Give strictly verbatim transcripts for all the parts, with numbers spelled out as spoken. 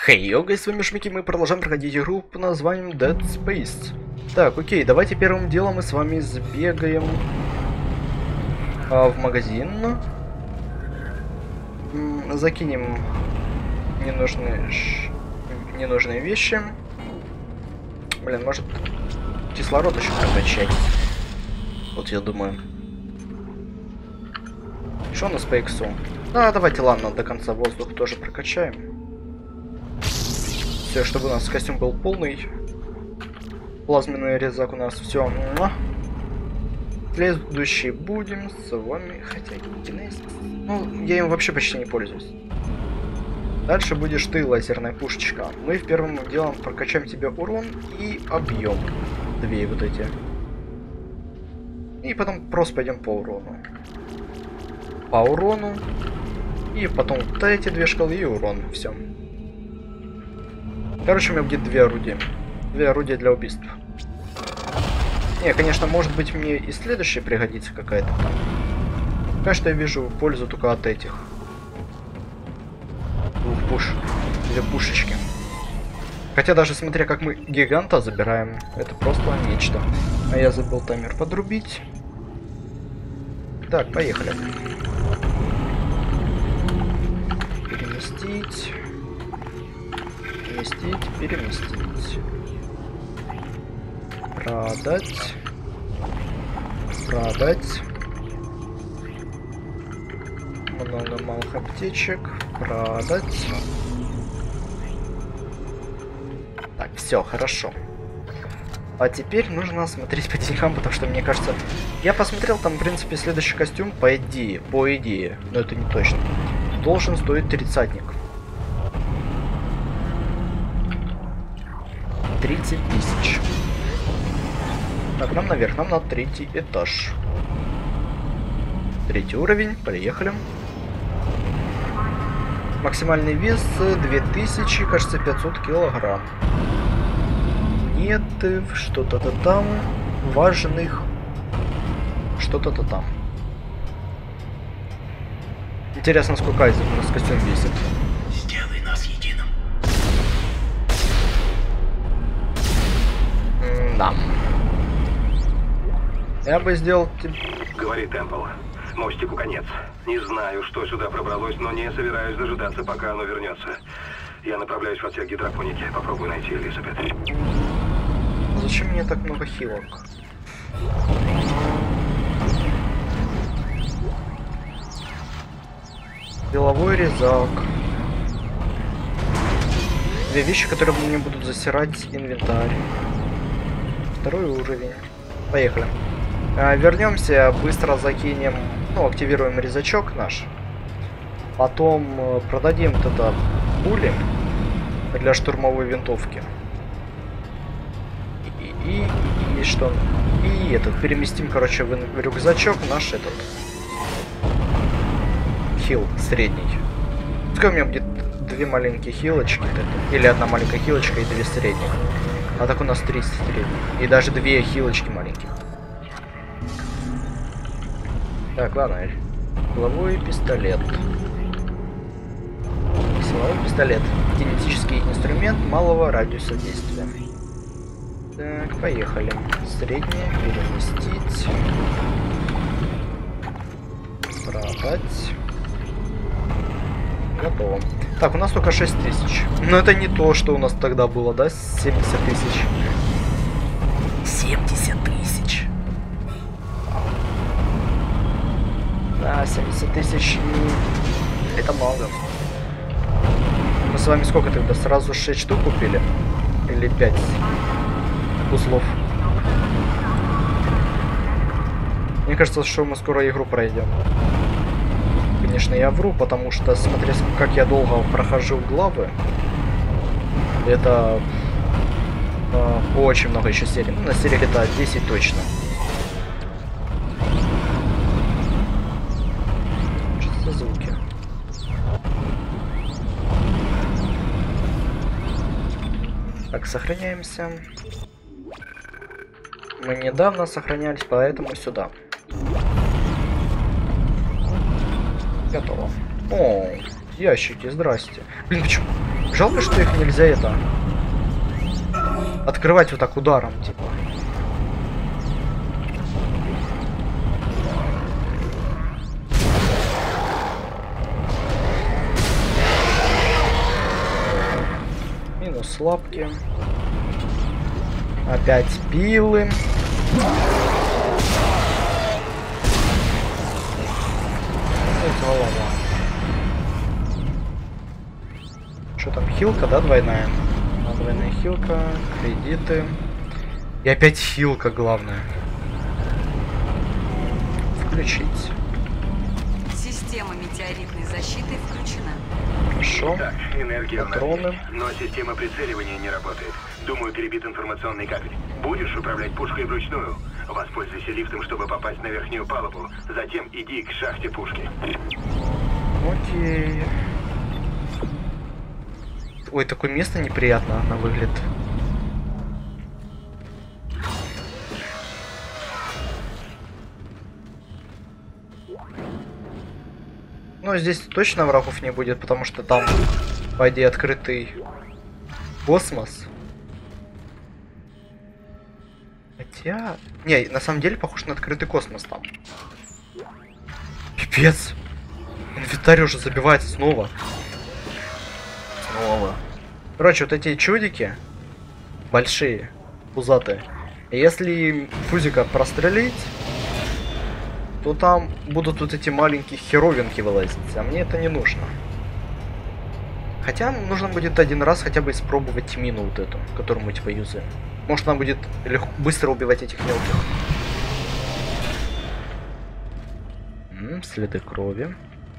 Хей, йога, с вами Шмики, мы продолжаем проходить игру под названием Dead Space. Так, окей, давайте первым делом мы с вами сбегаем а, в магазин. М, закинем ненужные, ш... ненужные вещи. Блин, может кислород еще прокачать. Вот я думаю. Что у нас по иксу? А, давайте, ладно, до конца воздух тоже прокачаем. Все, чтобы у нас костюм был полный. Плазменный резак у нас все. Следующий будем с вами. Хотя кинез. Ну, я им вообще почти не пользуюсь. Дальше будешь ты, лазерная пушечка. Мы в первым делом прокачаем тебе урон и объем. Две вот эти. И потом просто пойдем по урону. По урону. И потом вот эти две шкалы и урон. Все. Короче, у меня будет две орудия. Две орудия для убийств. Не, конечно, может быть, мне и следующая пригодится какая-то там. Пока что я вижу пользу только от этих. Двух пуш. Две пушечки. Хотя даже смотря как мы гиганта забираем, это просто нечто. А я забыл таймер подрубить. Так, поехали. Переместить. Переместить, переместить. Продать. Продать. Много малых аптечек. Продать. Так, все, хорошо. А теперь нужно смотреть по деньгам, потому что, мне кажется, я посмотрел, там, в принципе, следующий костюм, по идее, по идее, но это не точно, должен стоить тридцатник. тридцать тысяч. Так, нам наверх, нам на третий этаж. Третий уровень, поехали. Максимальный вес две тысячи, кажется, пятьсот килограмм. Нет, что-то-то там важных. Что-то-то там. Интересно, сколько из у нас костюм весит. Сделай нас единым. Да. Я бы сделал... Говорит Темпл. Мостику конец. Не знаю, что сюда пробралось, но не собираюсь дожидаться, пока оно вернется. Я направляюсь в отсек гидропоники. Попробую найти Элизабет. Зачем мне так много хилок? Деловой резак. Две вещи, которые мне будут засирать инвентарь. Второй уровень. Поехали. А, вернемся, быстро закинем, ну, активируем резачок наш. Потом э, продадим тогда пули для штурмовой винтовки. И, и, и, и что? И этот, переместим, короче, в, в рюкзачок наш этот. Хил средний. Пускай у меня будет две маленькие хилочки. Или одна маленькая хилочка и две средних. А так у нас три средних. И даже две хилочки маленьких. Так, ладно. Силовой пистолет. Силовой пистолет. Кинетический инструмент малого радиуса действия. Так, поехали. Среднее переместить. Продать. Готово. Так, у нас только шесть тысяч. Но это не то, что у нас тогда было, да? семьдесят тысяч. семьдесят тысяч. Да, семьдесят тысяч. Это много. Мы с вами сколько тогда? Сразу шесть штук купили? Или пять узлов? Мне кажется, что мы скоро игру пройдем. Конечно, я вру, потому что, смотря как я долго прохожу главы, это э, очень много еще серий. Ну, на сериях это десять точно. Что за звуки? Так, сохраняемся. Мы недавно сохранялись, поэтому сюда. Готово. О, ящики, здрасте. Блин, почему? Жалко, что их нельзя это... открывать вот так ударом, типа. Минус лапки. Опять пилы. Голова. Что там, хилка, да, двойная? А, двойная хилка, кредиты. И опять хилка, главное. Включить. Система метеоритной защиты включена. Хорошо. Так, энергия в Патроны. норме, но система прицеливания не работает. Думаю, перебит информационный кабель. Будешь управлять пушкой вручную? Воспользуйся лифтом, чтобы попасть на верхнюю палубу. Затем иди к шахте пушки. Окей. Ой, такое место неприятно на выглядит. Ну, здесь точно врагов не будет, потому что там, по идее, открытый космос. Хотя... Не, на самом деле похож на открытый космос там. Пипец. Инвентарь уже забивается снова. Снова. Короче, вот эти чудики большие, пузатые. Если фузика прострелить, то там будут вот эти маленькие херовинки вылазить, а мне это не нужно. Хотя нужно будет один раз хотя бы испробовать мину вот эту, которую мы типа юзаем. Может, нам будет легко, быстро убивать этих мелких. М-м, следы крови.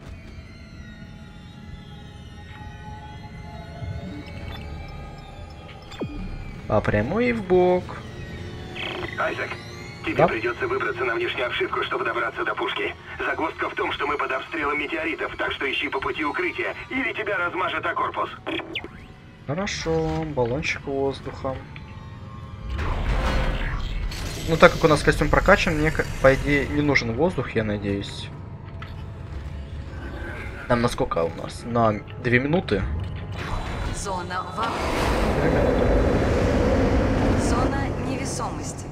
А прямой и в бок. Айзек, тебе Да? придется выбраться на внешнюю обшивку, чтобы добраться до пушки. Загвоздка в том, что мы под обстрелом метеоритов, так что ищи по пути укрытия, или тебя размажет о корпус. Хорошо, баллончик воздуха. Ну, так как у нас костюм прокачан, мне, по идее, не нужен воздух, я надеюсь. Нам на сколько у нас? На две минуты? Зона вакуума. Две минуты. Зона невесомости.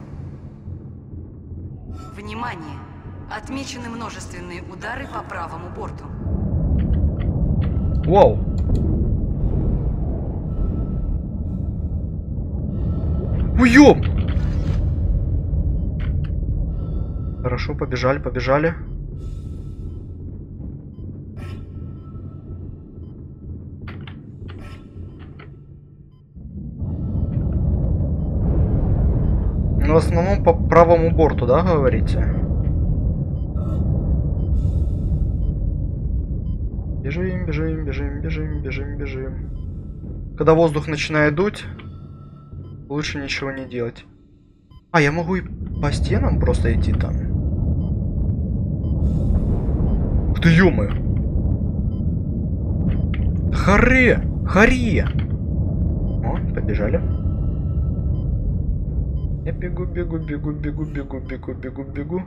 Внимание! Отмечены множественные удары по правому борту. Вау! Уём! Хорошо, побежали, побежали. Ну, в основном по правому борту, да, говорите? Бежим, бежим, бежим, бежим, бежим, бежим. Когда воздух начинает дуть, лучше ничего не делать. А, я могу и по стенам просто идти там. Ух ты, ё-моё! Харе! Харе! О, побежали. Я бегу, бегу, бегу, бегу, бегу, бегу, бегу, бегу.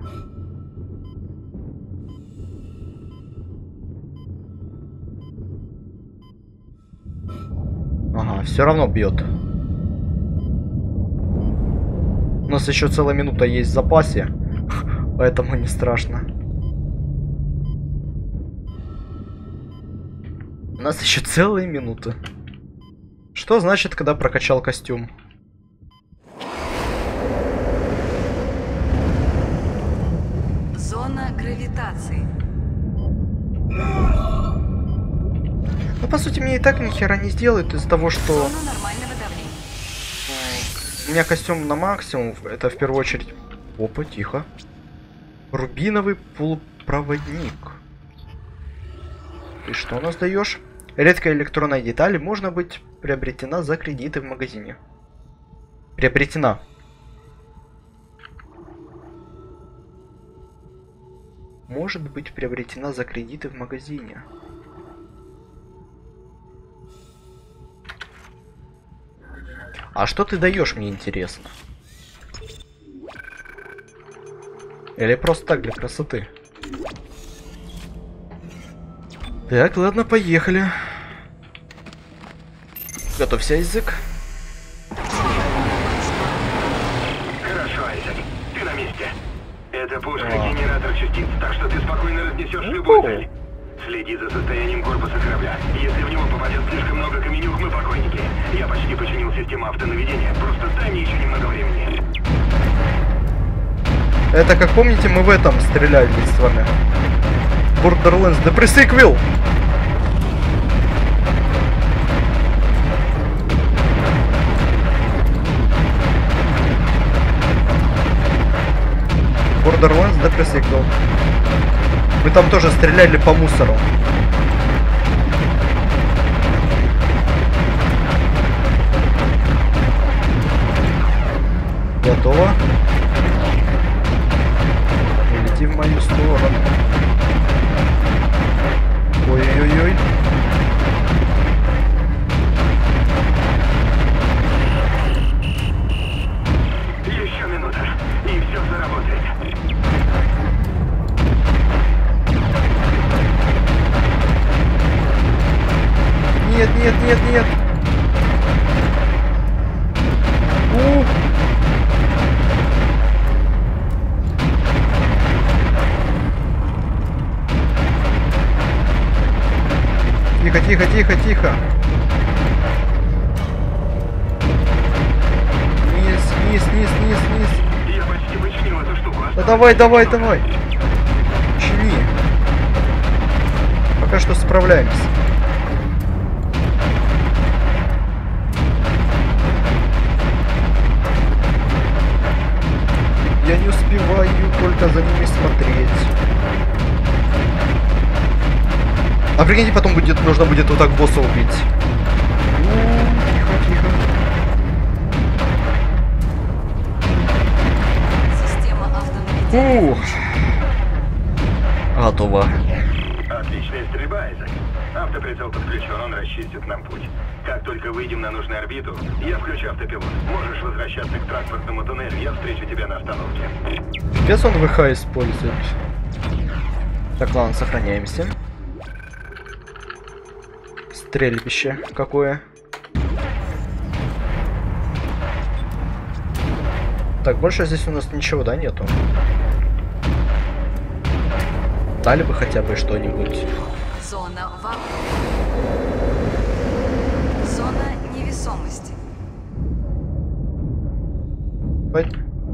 Ага, все равно бьет. У нас еще целая минута есть в запасе, поэтому не страшно. У нас еще целые минуты. Что значит, когда прокачал костюм? Зона гравитации. Ну, по сути, мне и так ни хера не сделают из-за того, что... Зона нормального давления. У меня костюм на максимум, это в первую очередь... Опа, тихо. Рубиновый полупроводник. И что у нас даешь? Редкая электронная деталь может быть приобретена за кредиты в магазине. Приобретена. Может быть приобретена за кредиты в магазине. А что ты даешь, мне интересно? Или просто так, для красоты? Так, ладно, поехали. Готовься, язык. Хорошо, Айзек. Ты на месте. Это пушка А. генератор частиц, так что ты спокойно разнесешь Ну, любую цель. Следи за состоянием корпуса корабля. Если в него попадет слишком много каменюк, мы покойники. Я почти починил систему автонаведения. Просто дай мне еще немного времени. Это, как помните, мы в этом стреляли с вами. Borderlands The Pre-Sequel. Borderlands The Pre-Sequel. Мы там тоже стреляли по мусору. Готово. Не лети в мою сторону. Ой-ой-ой. Еще минута, и все заработает. Нет, нет, нет, нет. У. Тихо, тихо, тихо, тихо. Низ, низ, низ, низ, низ. Я почти починил эту штуку. Да давай, давай, давай. Чини. Пока что справляемся. Я не успеваю только за ними смотреть. А прикиньте, потом будет, нужно будет вот так босса убить. Тихо, тихо. Система автонаведения. Ух. Готово. Отличная стрельба, Айзек. Автоприцел подключен, он расчистит нам путь. Как только выйдем на нужную орбиту, я включу автопилот. Можешь возвращаться к транспортному туннелю, я встречу тебя на остановке. Пипец он ВХ использует. Так, ладно, сохраняемся. Стрельбище какое. Так, больше здесь у нас ничего, да, нету? Дали бы хотя бы что-нибудь. Зона вакуума. Зона невесомости. Пой-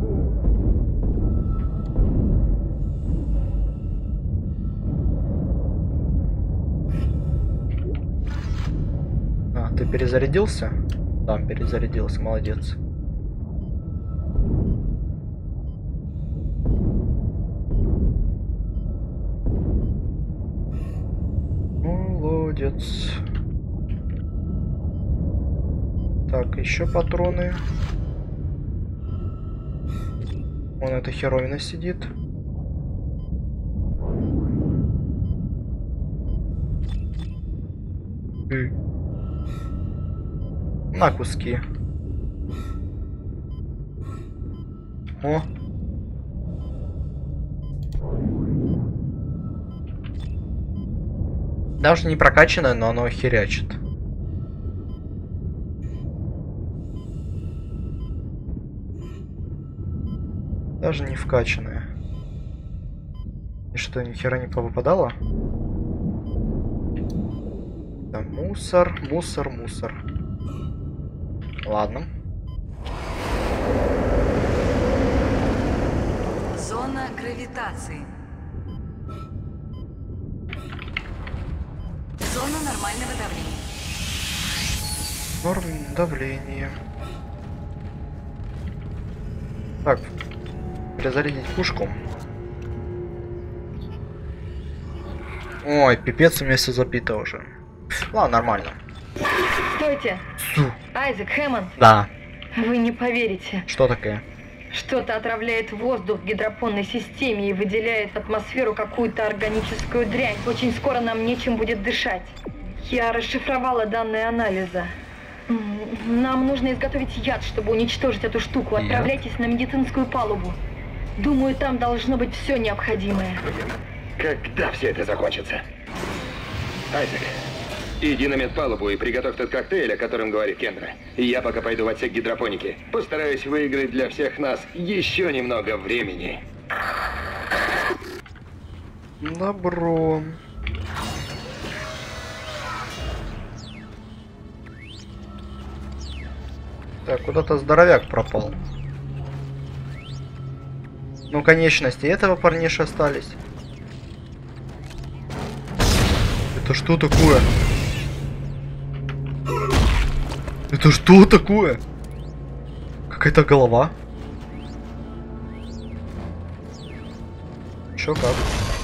А, ты перезарядился? Да, перезарядился, молодец. Молодец. Так, еще патроны. Вон эта херовина сидит. Ы. На куски. О. Даже не прокачанное, но оно херячит. Даже не вкачанное. И что, ни хера не повыпадало? Да, мусор, мусор, мусор. Ладно. Зона гравитации. Зона нормального давления. Норм давление. Так, перезарядить пушку. Ой, пипец, у меня все запито уже. Ладно, нормально. Стойте! Су. Айзек, Хэммонд, Да, вы не поверите. что такое? Что-то отравляет воздух в гидропонной системе и выделяет в атмосферу какую-то органическую дрянь. Очень скоро нам нечем будет дышать. Я расшифровала данные анализа. М, Нам нужно изготовить яд, чтобы уничтожить эту штуку. Яд? Отправляйтесь на медицинскую палубу. Думаю, там должно быть все необходимое. Когда все это закончится? Айзек, Иди на медпалубу и приготовь тот коктейль, о котором говорит Кендра. Я пока пойду в отсек гидропоники. Постараюсь выиграть для всех нас еще немного времени. Добро. Так, куда-то здоровяк пропал. Ну, конечности этого парниша остались. Это что такое? Это что такое? Какая-то голова. Чё как?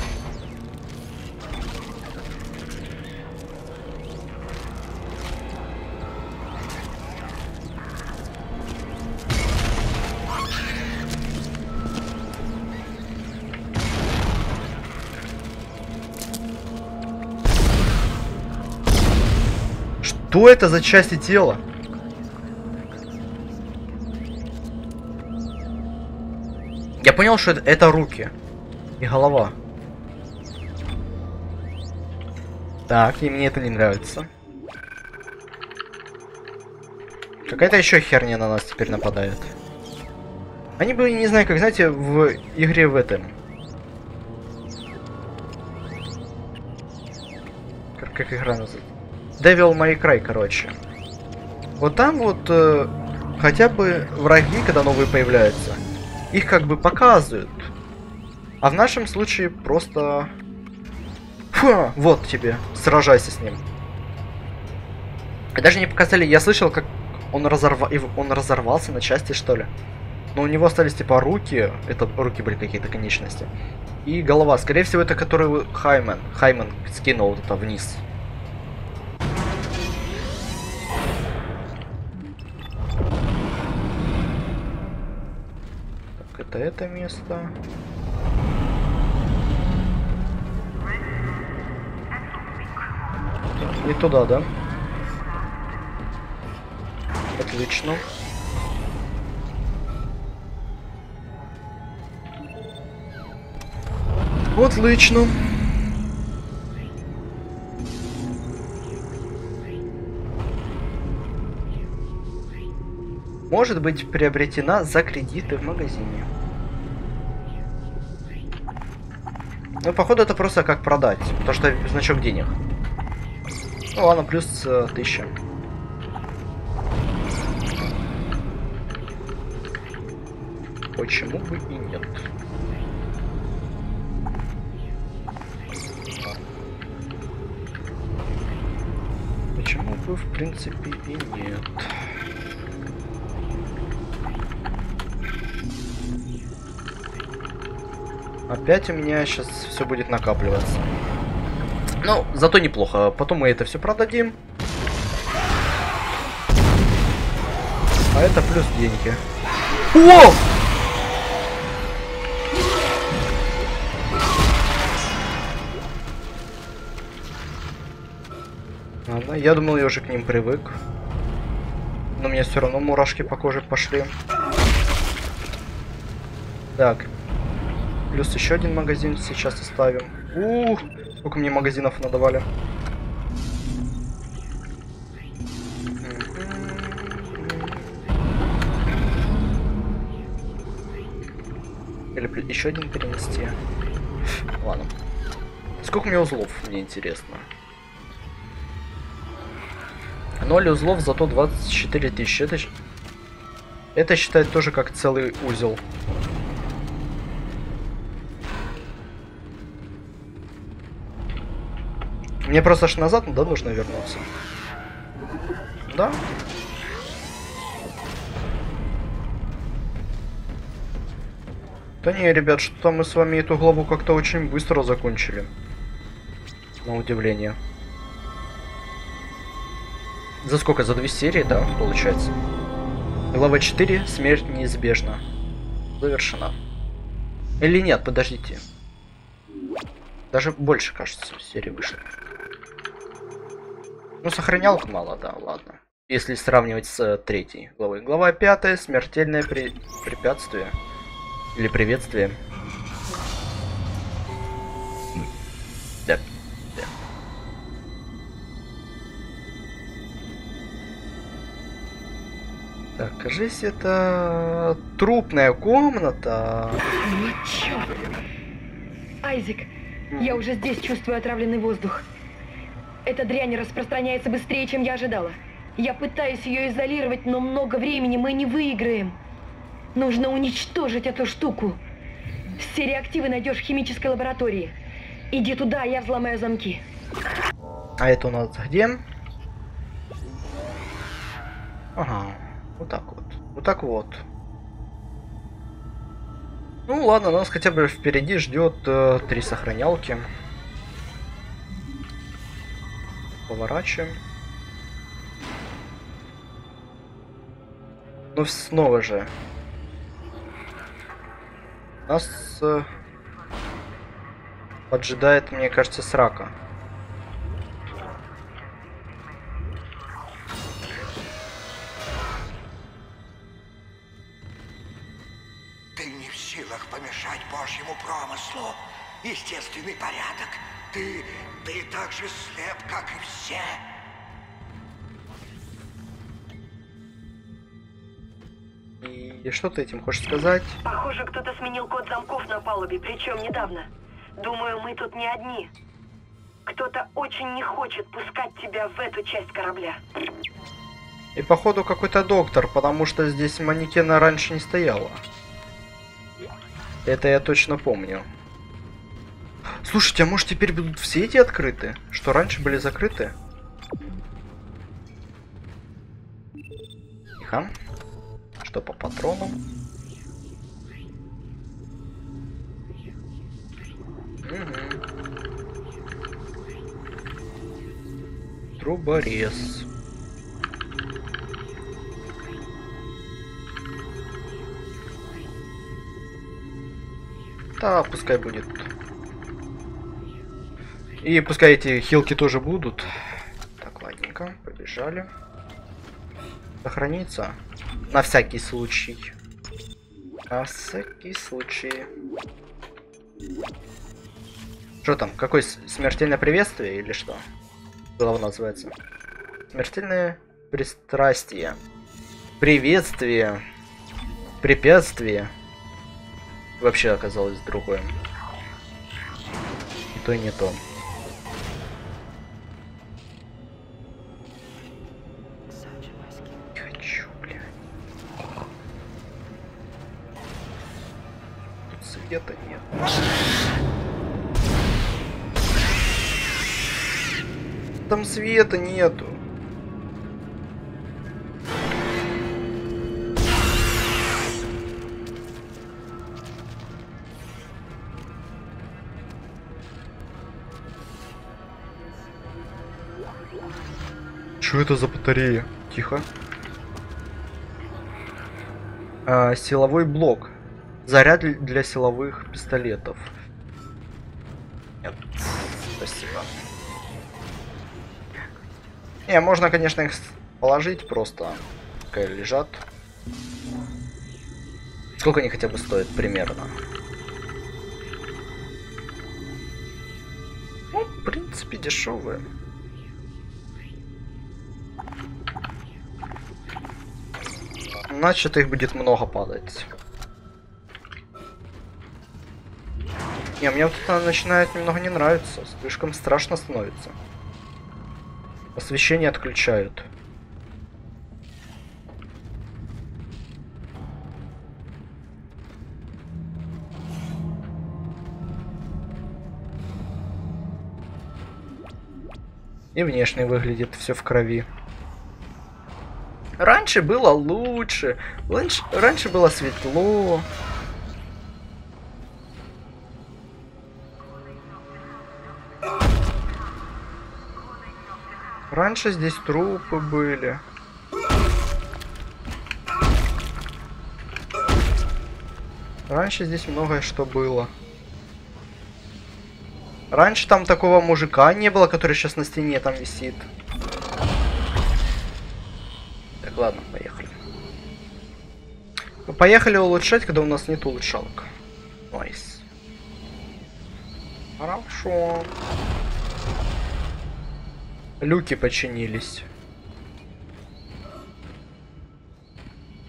Что это за части тела? Я понял, что это, это руки и голова. Так, и мне это не нравится. Какая-то еще херня на нас теперь нападает. Они бы, не знаю, как, знаете, в игре в этом. Как, как игра называется? Devil May Cry, короче. Вот там вот э, хотя бы враги, когда новые появляются, их как бы показывают. А в нашем случае просто... Фу, вот тебе, сражайся с ним. И даже не показали, я слышал, как он, разорва... он разорвался на части, что ли. Но у него остались типа руки, это руки были какие-то конечности. И голова, скорее всего это которую Хаймен, Хаймен скинул вот это вниз. Это это место. Не туда, да? Отлично. Отлично. Может быть приобретена за кредиты в магазине. Ну, походу, это просто как продать. Потому что значок денег. Ну ладно, плюс э, тысяча. Почему бы и нет? Почему бы, в принципе, и нет? Опять у меня сейчас все будет накапливаться. Ну, зато неплохо. Потом мы это все продадим. А это плюс деньги. О! Ладно, я думал, я уже к ним привык. Но мне все равно мурашки по коже пошли. Так. Плюс еще один магазин сейчас оставим. Ух, сколько мне магазинов надавали. Или еще один перенести. Ладно. Сколько у меня узлов, мне интересно. ноль узлов, зато двадцать четыре тысячи. Это, это считает тоже как целый узел. Мне просто аж назад, да, нужно вернуться. Да? Да не, ребят, что-то мы с вами эту главу как-то очень быстро закончили. На удивление. За сколько? За две серии, да, получается? Глава четыре. Смерть неизбежна. Завершена. Или нет, подождите. Даже больше, кажется, серии вышло. Ну, сохранялок мало, да, ладно. Если сравнивать с э, третьей главой. Глава пятая. Смертельное при... препятствие. Или приветствие. Да. Да. Так, кажись, это трупная комната. Вот черт! Айзек, я уже здесь чувствую отравленный воздух. Эта дрянь распространяется быстрее, чем я ожидала. Я пытаюсь ее изолировать, но много времени мы не выиграем. Нужно уничтожить эту штуку. Все реактивы найдешь в химической лаборатории. Иди туда, я взломаю замки. А это у нас где? Ага, вот так вот. Вот так вот. Ну ладно, нас хотя бы впереди ждет э, три сохранялки. Поворачиваем. Ну снова же. Нас э, поджидает, мне кажется, срака. Ты не в силах помешать Божьему промыслу. Естественный порядок. Ты, ты так же слеп, как и все. И что ты этим хочешь сказать? Похоже, кто-то сменил код замков на палубе, причем недавно. Думаю, мы тут не одни. Кто-то очень не хочет пускать тебя в эту часть корабля. И походу какой-то доктор, потому что здесь манекена раньше не стояло. Это я точно помню. Слушайте, а может теперь будут все эти открыты? Что раньше были закрыты? Тихо. Что по патронам? Угу. Труборез. Да, пускай будет. И пускай эти хилки тоже будут. Так, ладненько, побежали. Сохраниться. На всякий случай. На всякий случай. Что там? Какое смертельное приветствие или что? Глава называется. Смертельное пристрастие. Приветствие. Препятствие. Вообще оказалось другое. И то, и не то. Не хочу, блядь. Тут света нет. Там света нету. Что это за батарея? Тихо. А, силовой блок. Заряд для силовых пистолетов. Нет, спасибо. Не, можно, конечно, их положить просто. Пускай лежат. Сколько они хотя бы стоят примерно? Ну, в принципе, дешевые. Значит, их будет много падать. Не, мне вот это начинает немного не нравиться. Слишком страшно становится. Освещение отключают. И внешне выглядит все в крови. Раньше было лучше. Раньше, раньше было светло. Раньше здесь трупы были. Раньше здесь многое что было. Раньше там такого мужика не было, который сейчас на стене там висит. Так, ладно, поехали. Поехали улучшать, когда у нас нет улучшалок. Найс. Хорошо. Люки починились.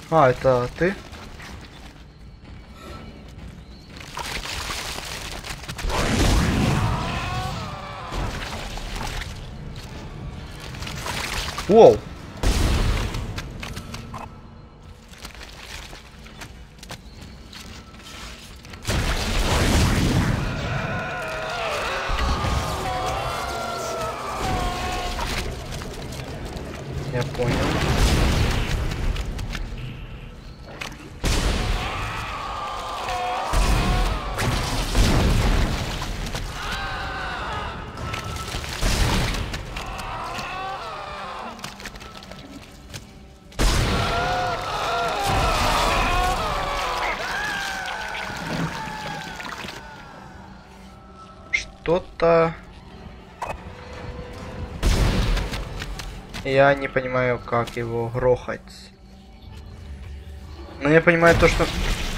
А, это ты? Воу! Я понял. Что-то... Я не понимаю, как его грохать. Но я понимаю то, что...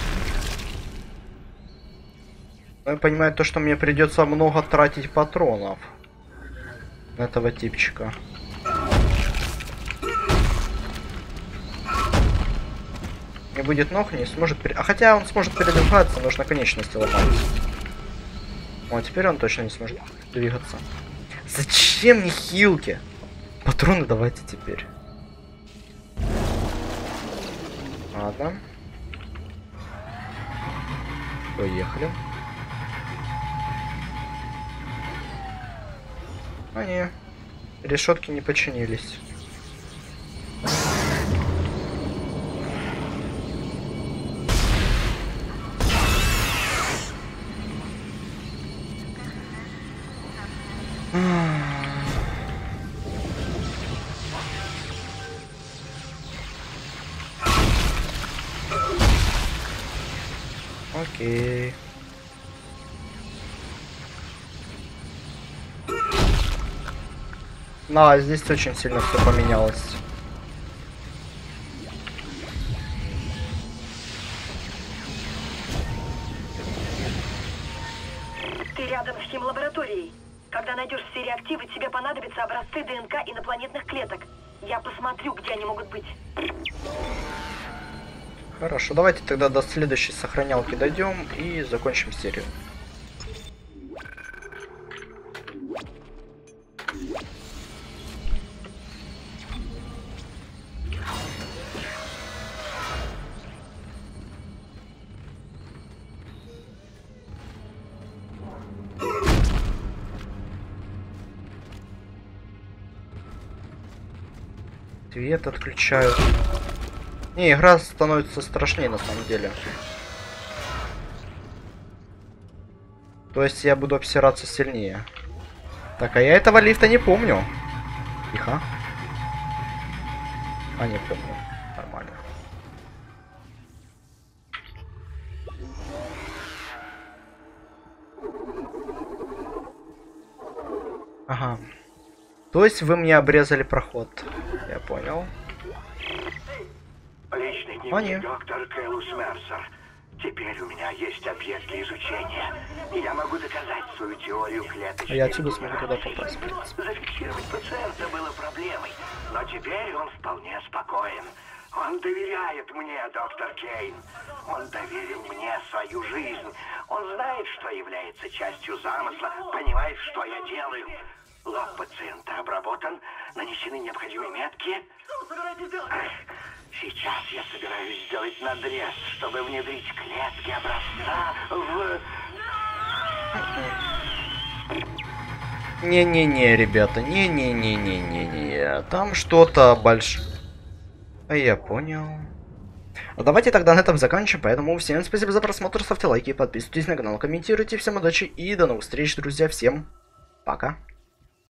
Но я понимаю то, что мне придется много тратить патронов на этого типчика. Не будет ног, не сможет... Пере... А хотя он сможет передвигаться, нужно конечности ломать. О, теперь он точно не сможет двигаться. Зачем мне хилки? Патроны давайте теперь. Ладно. Поехали. А не, решетки не починились. Окей. Да, здесь очень сильно все поменялось. Ты рядом с химлабораторией. Когда найдешь все реактивы, тебе понадобятся образцы ДНК инопланетных клеток. Я посмотрю, где они могут быть. Хорошо, давайте тогда до следующей сохранялки дойдем и закончим серию. Свет отключают. Не, игра становится страшнее на самом деле. То есть я буду обсираться сильнее. Так, а я этого лифта не помню. Тихо. А, не помню. Нормально. Ага. То есть вы мне обрезали проход. Я понял. Личный дневник доктор Кэлус Мерсер. Теперь у меня есть объект для изучения. И я могу доказать свою теорию клеточной. А я отсюда смогу туда попасть. Зафиксировать пациента было проблемой, но теперь он вполне спокоен. Он доверяет мне, доктор Кейн. Он доверил мне свою жизнь. Он знает, что является частью замысла, понимает, что я делаю. Лоб пациента обработан, нанесены необходимые метки. Сейчас я собираюсь сделать надрез, чтобы внедрить клетки образца в... Не-не-не, ребята, не-не-не-не-не-не. Там что-то большое. А я понял. А давайте тогда на этом заканчиваем. Поэтому всем спасибо за просмотр, ставьте лайки, подписывайтесь на канал, комментируйте. Всем удачи и до новых встреч, друзья. Всем пока.